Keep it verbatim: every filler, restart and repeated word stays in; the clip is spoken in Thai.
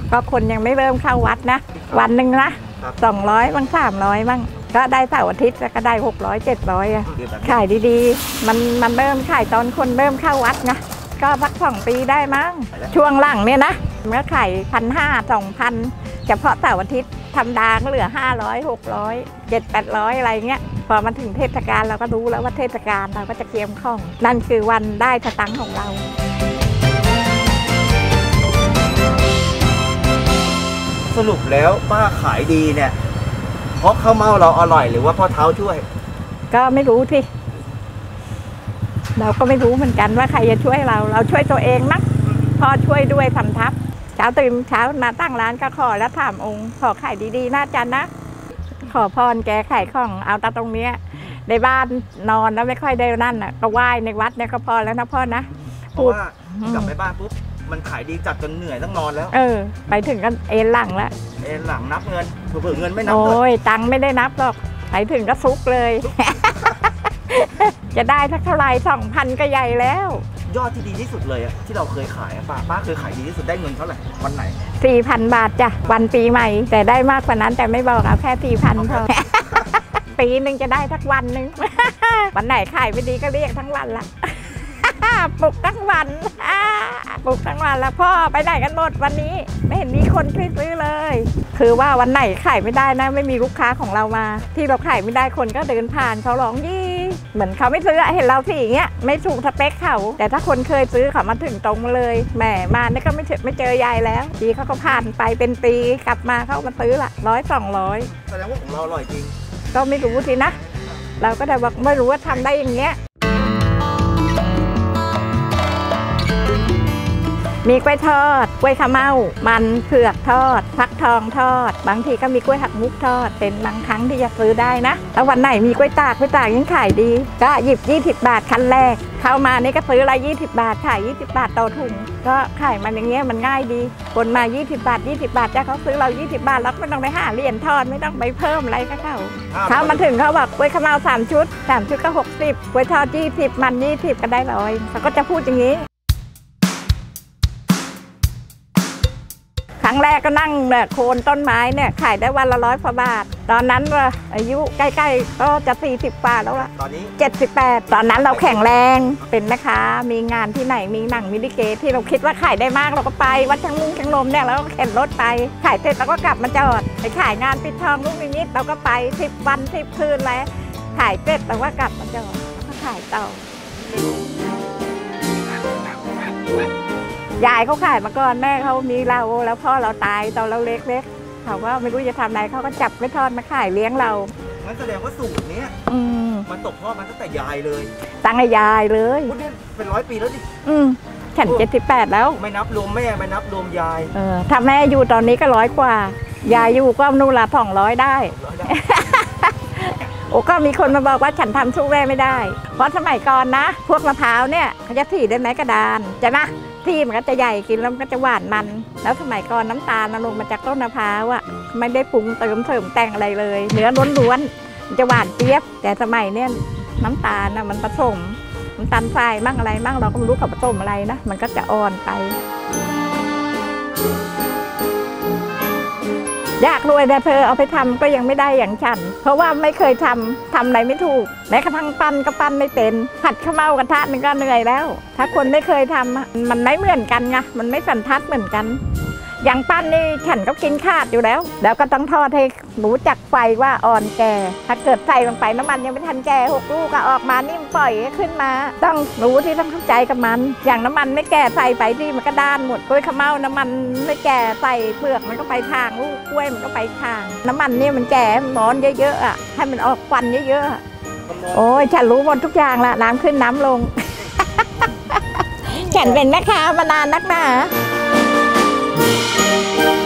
ก็คนยังไม่เริ่มเข้าวัดนะวันหนึ่งนะสองร้อยบ้างสามร้อยบ้างก็ได้เสาร์อาทิตย์แล้วก็ได้หกร้อยเจ็ดร้อยอะขายดีๆมันมันเริ่มขายตอนคนเริ่มเข้าวัดไงก็สักสองปีได้มั้งช่วงหลังเนี่ยนะเมื่อขายพันห้าสองพันเฉพาะเสาร์อาทิตย์ธรรมดาก็เหลือห้าร้อยหกร้อยเจ็ดแปดร้อยอะไรเงี้ยพอมาถึงเทศกาลเราก็รู้แล้วว่าเทศกาลเราก็จะเกียมข้องนั่นคือวันได้สตังค์ของเราสรุปแล้วป้าขายดีเนี่ยเพราะข้าวเม่าเราอร่อยหรือว่าพ่อเท้าช่วยก็ไม่รู้สิเราก็ไม่รู้เหมือนกันว่าใครจะช่วยเราเราช่วยตัวเองนะพ่อช่วยด้วยสำทับเช้าตื่นเช้ามาตั้งร้านก็ขอแล้วถามองค์ขอขายดีๆนะจันนะขอพรแกขายของเอาตาตรงเนี้ยในบ้านนอนแล้วไม่ค่อยได้นั่นอ่ะก็ไหว้ในวัดเนี่ยก็พอแล้วนะพ่อนะเพราะว่ากลับไปบ้านปุ๊บมันขายดีจัดจนเหนื่อยต้องนอนแล้วเออไปถึงก็เอ็นหลังแล้วเอ็นหลังนับเงินเผื่อเงินไม่นับโอ้ยตังค์ไม่ได้นับหรอกไปถึงก็ซุกเลยจะได้สักเท่าไรสองพันก็ใหญ่แล้วยอดที่ดีที่สุดเลยอะที่เราเคยขายป้าป้าเคยขายดีที่สุดได้เงินเท่าไหร่วันไหนสี่พันบาทจ้ะวันปีใหม่แต่ได้มากกว่านั้นแต่ไม่บอกเอาแค่สี่พันพอปีหนึ่งจะได้สักวันหนึ่งวันไหนขายไม่ดีก็เรียกทั้งวันละปลุกทั้งวันปลุกทั้งวันแล้วพ่อไปไหนกันหมดวันนี้ไม่เห็นมีคนซื้อเลยคือว่าวันไหนขายไม่ได้นะไม่มีลูกค้าของเรามาที่เราขายไม่ได้คนก็เดินผ่านเขาร้องยี่เหมือนเขาไม่ซื้อเห็นเราสิอย่างเงี้ยไม่ถูกสเปคเขาแต่ถ้าคนเคยซื้อเขามาถึงตรงมาเลยแหมมาเนี่ยก็ไม่เจอไม่เจอยายแล้วทีเขาก็ผ่านไปเป็นปีกลับมาเขามาซื้อละร้อยสองร้อยแสดงว่าของเราอร่อยจริงก็ไม่รู้สินะเราก็ได้บอกไม่รู้ว่าทำได้อย่างเงี้ยมีกล้วยทอดกล้วยข้าวเม่ามันเผือกทอดฟักทองทอดบางทีก็มีกล้วยหักมุกทอดเป็นบางครั้งที่จะซื้อได้นะแล้ววันไหนมีกล้วยตากกล้วยตากยังขายดีก็หยิบยี่สิบบาทคันแรกเข้ามานี่ก็ซื้อละยี่สิบบาทขายยี่สิบบาทต่อถุงก็ขายมันอย่างเงี้ยมันง่ายดีคนมายี่สิบบาทยี่สิบบาทจะเขาซื้อเรายี่สิบบาทแล้วไม่ต้องไปหาเหรียญทอดไม่ต้องไปเพิ่มอะไรก็เข้าเขามาถึงเขาบอกกล้วยข้าวเม่าสามชุดสามชุดก็หกสิบกล้วยทอดยี่สิบมันยี่สิบก็ได้ร้อยเขาก็จะพูดอย่างนี้ครั้งแรกก็นั่งเนี่ยโคนต้นไม้เนี่ยขายได้วันละร้อยกว่าบาทตอนนั้นอายุใกล้ๆก็จะสี่สิบกว่าแล้วละตอนนี้เจ็ดสิบแปดตอนนั้นเราแข็งแรงเป็นแม่ค้ามีงานที่ไหนมีหนังมีลิเกที่เราคิดว่าขายได้มากเราก็ไปวัดช่างมุ้งช่างลมเนี่ยเราก็เข็นรถไปขายเสร็จเราก็กลับมาจอดไปขายงานปิดทองลูกนิดเราก็ไปสิบวันสิบคืนแล้วขายเสร็จเราก็กลับมาจอดแล้วก็ขายต่อยายเขาขายมาก่อนแม่เขามีเราแล้วพ่อเราตายตอนเราเล็กๆเขาก็ไม่รู้จะทำอะไรเขาก็จับไปทอดมาขายเลี้ยงเรางั้นแสดงว่าสูตรนี้มันตกทอดมาตั้งแต่ยายเลยตั้งแต่ยายเลยเป็นร้อยปีแล้วดิอืมฉันเจ็ดสิบแปดแล้วไม่นับรวมแม่ไม่นับรวมยายเออถ้าแม่อยู่ตอนนี้ก็ร้อยกว่ายายอยู่ก็นู่นละสองร้อยได้โอ้ก็มีคนมาบอกว่าฉันทำสู้แม่ไม่ได้เพราะสมัยก่อนนะพวกมะพร้าวเนี่ยเขาจะถีได้ไหมกระดานจะนะที่มันก็จะใหญ่กินแล้วมันก็จะหวานมันแล้วสมัยก่อนน้ำตาลลงมาจากต้นมะพร้าวอ่ะไม่ได้ปรุงเติมเสริมแต่งอะไรเลยเนื้อล้วนๆมันจะหวานเจี๊ยบแต่สมัยเนี่ยน้ำตาลนะมันผสมน้ำตาลทรายมั่งอะไรมั่งเราก็ไม่รู้เขาผสมอะไรนะมันก็จะอ่อนไปอยากรวยแต่เธอเอาไปทำก็ยังไม่ได้อย่างฉันเพราะว่าไม่เคยทำทำอะไรไม่ถูกแม้กระทั่งปั้นก็ปั้นไม่เป็นผัดข้าวเม่ากระทะนึงก็เหนื่อยแล้วถ้าคนไม่เคยทำมันไม่เหมือนกันไงมันไม่สันทัดเหมือนกันอย่างปั้นนี่ฉันก็กินขาดอยู่แล้วแล้วก็ต้องทอดให้รู้จักไฟว่าอ่อนแก่ถ้าเกิดใส่ลงไปน้ำมันยังไม่ทันแก่หกลูกก็ออกมานิ่มปล่อยขึ้นมาต้องรู้ที่ต้องเข้าใจกับมันอย่างน้ำมันไม่แก่ใส่ไปที่มันก็ด้านหมดกล้วยข้าวเม่าน้ำมันไม่แก่ใส่เปลือกมันก็ไปทางลูกกล้วยมันก็ไปทางน้ำมันนี่มันแก่ร้อนเยอะๆอ่ะให้มันออกควันเยอะๆโอ้ยฉันรู้หมดทุกอย่างละน้ำขึ้นน้ำลง ฉันเป็นแม่ค้ามานานนักหนา